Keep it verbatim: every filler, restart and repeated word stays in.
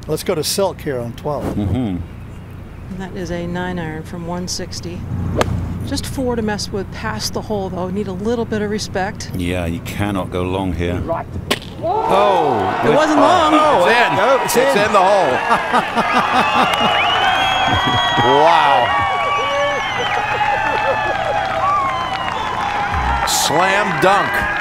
Let's go to Silk here on twelve. Mm-hmm. And that is a nine iron from one sixty. Just four to mess with past the hole, though. Need a little bit of respect. Yeah, you cannot go long here. Right. Oh, It wasn't long. Oh, It's in. No, it's it's in. in the hole. Wow. Slam dunk.